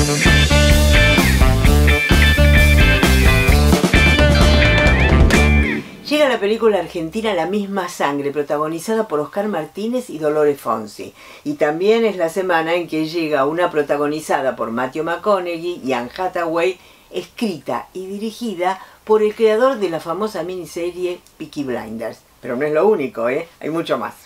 Llega la película argentina La misma sangre, protagonizada por Oscar Martínez y Dolores Fonsi. Y también es la semana en que llega una protagonizada por Matthew McConaughey y Anne Hathaway, escrita y dirigida por el creador de la famosa miniserie Peaky Blinders. Pero no es lo único, hay mucho más.